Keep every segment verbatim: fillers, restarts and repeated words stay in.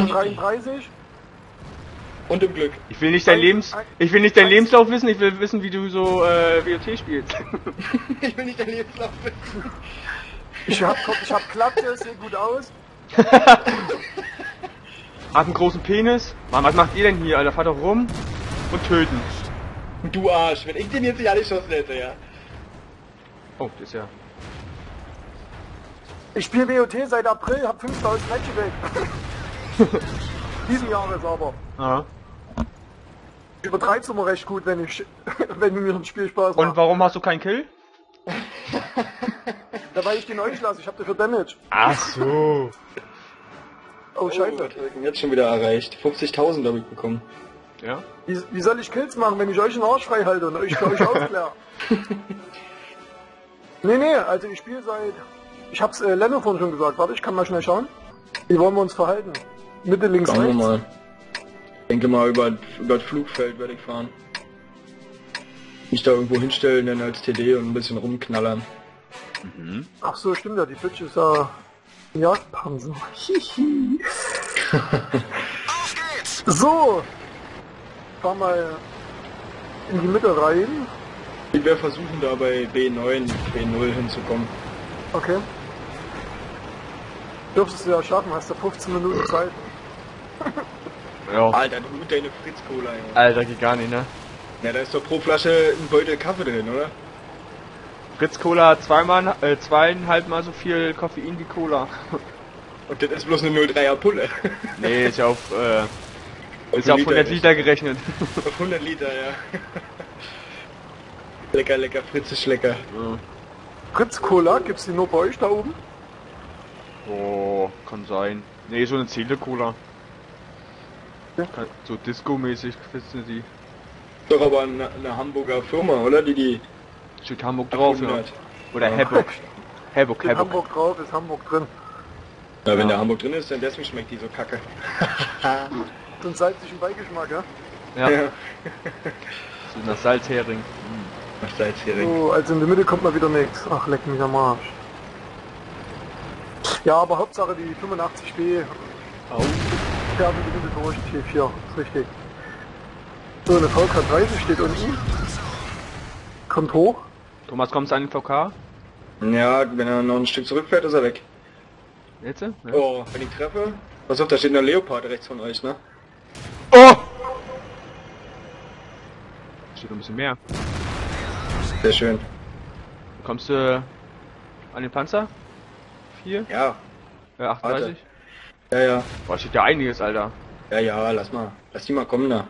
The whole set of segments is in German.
dreiunddreißig. Und im Glück. Ich will nicht dein Eins- Lebens... ein- Ich will nicht dein eins- Lebenslauf wissen, ich will wissen, wie du so äh, W O T spielst. Ich will nicht dein Lebenslauf wissen. Ich hab, ich hab Klappe, sehe gut aus. Hat einen großen Penis. Mann, was macht ihr denn hier, Alter? Fahrt doch rum und töten. Du Arsch, wenn ich den jetzt nicht angeschossen hätte, ja. Oh, das ist ja... Ich spiele W O T seit April, hab fünftausend Matches weg. Diesen Jahres aber. Aha. Ich übertreib's immer recht gut, wenn ich, wenn mir ein Spiel Spaß Und macht. warum hast du keinen Kill? Da weil ich den euch lasse, ich hab dafür Damage. Ach so. Oh, Oh, scheiße. was hab ich denn jetzt schon wieder erreicht? fünfzigtausend habe ich bekommen. Ja? Wie, wie soll ich Kills machen, wenn ich euch den Arsch frei halte und euch für euch aufkläre? Nee, nee, also ich spiele seit... Ich hab's äh, Lennart vorhin schon gesagt. Warte, ich kann mal schnell schauen. Wie wollen wir uns verhalten? Mitte, links, Schauen wir rechts? mal. Ich denke mal, über, über das Flugfeld werde ich fahren. Mich da irgendwo hinstellen, dann als T D und ein bisschen rumknallern. Ach so, stimmt ja, die Bitch ist ja... ein Jagdpanzer. Hihi. Auf geht's! So! Fahr mal in die Mitte rein. Ich werde versuchen, da bei B neun, B null hinzukommen. Okay. Dürftest du ja schaffen, hast du fünfzehn Minuten Zeit. Ja. Alter, du mit deine Fritz-Cola, Junge. Alter, geht gar nicht, ne? Na, da ist doch pro Flasche ein Beutel Kaffee drin, oder? Fritz Cola hat zweimal, äh, zweieinhalb Mal so viel Koffein wie Cola. Und das ist bloß eine null Komma dreier Pulle. Nee, ist ja auf, äh, ist ja Also auf hundert Liter gerechnet. Auf hundert Liter, ja. Lecker, lecker, Fritz ist lecker. Ja. Fritz Cola, gibt's die nur bei euch da oben? Oh, kann sein. Nee, so eine Ziele-Cola. Ja. Kann- So Disco-mäßig wissen die. Doch aber eine, eine Hamburger Firma, oder? Die die Steht Hamburg drauf, ja. erfunden hat. Oder Ja. Hebburg. Hebburg, In Hebburg. Hamburg drauf, ist Hamburg drin. Ja, wenn Ja. der Hamburg drin ist, dann deswegen schmeckt die so kacke. So einen salzigen Beigeschmack, ja? Ja, so nach Salzhering. Was da jetzt hier drin? So, also in der Mitte kommt mal wieder nichts. Ach, leck mich am Arsch. Ja, aber Hauptsache die fünfundachtzig B Au. fährt in die Mitte durch, T vier, ist richtig. So, eine V K dreißig steht unten. Kommt hoch. Thomas, kommst du an den V K? Ja, wenn er noch ein Stück zurückfährt, ist er weg. Jetzt? Ja. Oh, wenn ich treffe. Pass auf, da steht ein Leopard rechts von euch, ne? Oh! Steht noch ein bisschen mehr. Sehr schön. Kommst du an den Panzer? Vier? Ja, Äh, achtunddreißig? ja, ja. Boah, steht ja einiges, Alter. Ja, ja, lass mal. Lass die mal kommen da.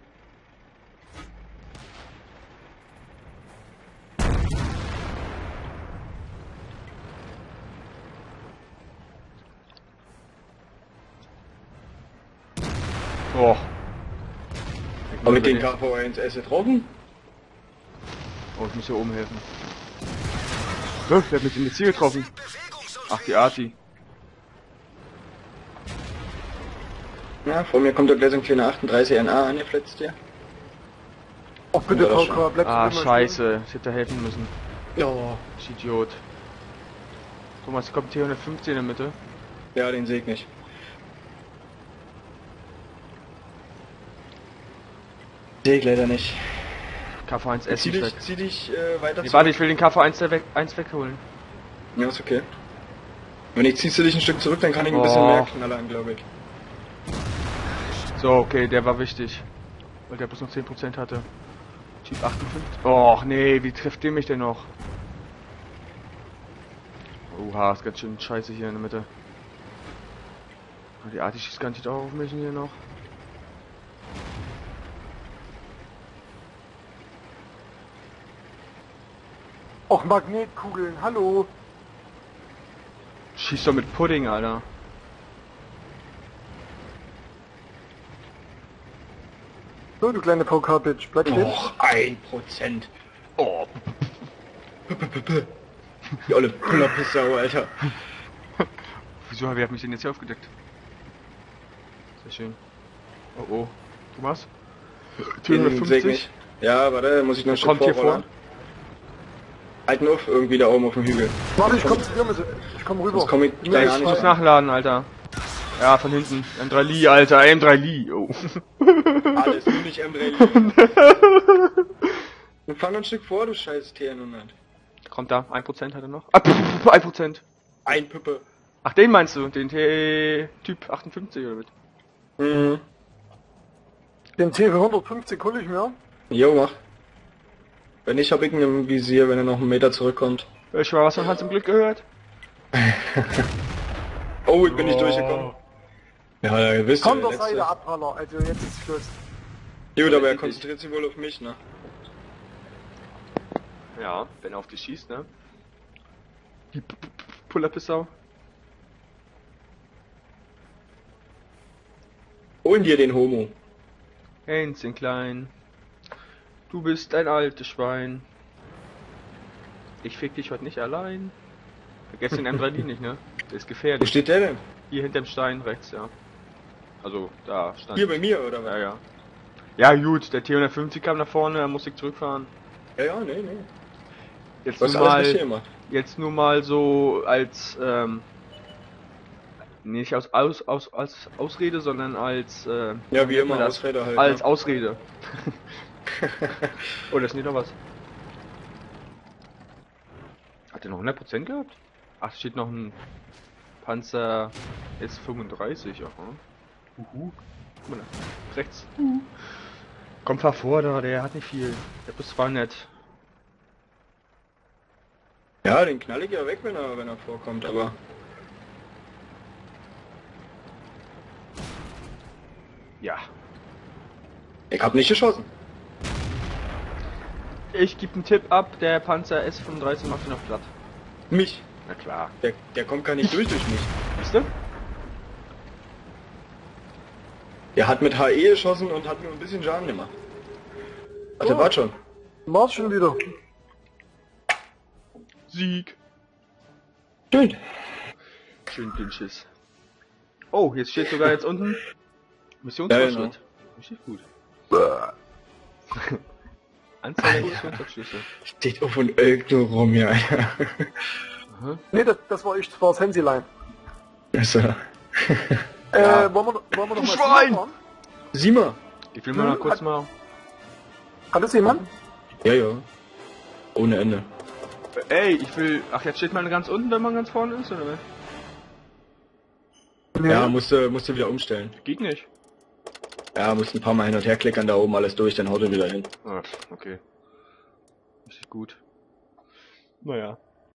Oh. Habe ich den K V eins S getroffen? Oh, ich muss hier oben helfen. Wer hat mich in das Ziel getroffen? Ach, die Arti. Ja, vor mir kommt der gleich so ein kleiner achtunddreißig N A angefletzt hier. Ach bitte, Ja, das V K, bleib Ah, drin, mal scheiße. Ich hätte da helfen müssen. Ja. Ich Idiot. Thomas, kommt T hundertfünfzehn in der Mitte. Ja, den sehe ich nicht. Sehe ich leider nicht. K V eins S Zieh ist weg. dich, zieh dich äh, weiter Nee, warte, ich will den K V eins weg, eins wegholen. Ja, ist okay. Wenn ich ziehst du dich ein Stück zurück, dann kann ich ein bisschen Oh. mehr knallern, glaube ich. So, okay, der war wichtig. Weil der bloß noch zehn Prozent hatte. Typ achtundfünfzig. Och, nee, wie trifft der mich denn noch? Oha, ist ganz schön scheiße hier in der Mitte. Die Arti schießt gar nicht auch auf mich hier noch. Och, Magnetkugeln, hallo. Schießt doch mit Pudding, Alter. So, du kleine V K-Bitch, bleib stehen. Och, ein Prozent. Oh, Die olle Pullerpissau, Alter. wieso, wer hat mich denn jetzt hier aufgedeckt? Sehr schön. Oh oh. Thomas? Den sehe ich nicht. Ja, warte, muss ich noch ein Stück Kommt hier vorrollern. vor? Halt nur auf, irgendwie da oben auf dem Hügel. Warte, ich komm zu dir mit. Ich komm rüber. Sonst komm ich Nee, da ich gar Ich nicht muss rein. nachladen, Alter. Ja, von hinten. M drei Lee, Alter, M drei Lee. Oh. Alles, nur nicht M drei. Wir fahren ein Stück vor, du scheiß T hundert. Kommt da, ein Prozent hat er noch. Ah, pff, ein Prozent. Ein Püppe. Ach, den meinst du? Den T-Typ achtundfünfzig oder was? Mhm. Den T vierhundertfünfzig hol ich mir. Jo, mach. Wenn nicht, hab ich ihn im Visier, wenn er noch einen Meter zurückkommt. Ich war was von Hans im Glück gehört. Oh, ich bin nicht durchgekommen. Ja, ja, wisst ihr, Komm der der Seite letzte. Abpraller, also jetzt ist Schluss. Gut, aber er konzentriert sich wohl auf mich, ne? Ja, wenn er auf dich schießt, ne? Die Pull-Up-Sau. Holen dir den Homo. Hänschen klein. Du bist ein altes Schwein. Ich fick dich heute nicht allein. Vergesst den M drei D nicht, ne? Der ist Wo gefährlich. steht der denn? Hier hinterm Stein rechts, ja. Also, da stand. Hier bei mir, oder Ja, was? ja. Ja, gut, der T hundertfünfzig kam nach vorne, da musste ich zurückfahren. Ja, ja, nee, nee. Jetzt Du hast nur alles richtig mal, gemacht. jetzt nur mal so als, ähm, nicht aus, aus, aus, als Ausrede, sondern als, äh, Ja, wie nennt immer, man das? Ausrede halt. Als ne? Ausrede. Oh, da ist nicht noch was. Hat der noch hundert Prozent gehabt? Ach, steht noch ein Panzer S fünfunddreißig, aha. Uhu. Guck mal da. Rechts. Uhu. Komm, fahr vor da, der hat nicht viel. Der Bus war nett. Ja, den knall ich ja weg, wenn er, wenn er vorkommt, aber... Ja. Ich hab nicht geschossen. Ich gebe einen Tipp ab, der Panzer S fünfunddreißig macht ihn noch platt. Mich. Na klar. Der, der kommt gar nicht durch durch mich. Wisst ihr? Der hat mit H E geschossen und hat mir ein bisschen Schaden gemacht. Warte, Oh. wart schon. Mach's schon wieder. Sieg. Schön. Schön den Schiss. Oh, jetzt steht sogar jetzt unten Missionsfortschritt. Ja, Richtig gut. Anzahl der Missionsabschlüsse. Steht auf und Ölk nur rum, ja. Aha. Ne, das, das war ich, das war das Hänsilein. Also, Äh, wollen wir, wollen wir noch mal Schwein! fahren? sieh mal. Ich will mal noch Hm, kurz hat- mal. Hat das jemand? Ja, ja. Ohne Ende. Ey, ich will. Ach, jetzt steht man ganz unten, wenn man ganz vorne ist, oder was? Nee. Ja, musste, musste wieder umstellen. Geht nicht. Ja, musste ein paar Mal hin und her klickern, da oben alles durch, dann haut er wieder hin. Ah, okay. Richtig gut. Naja.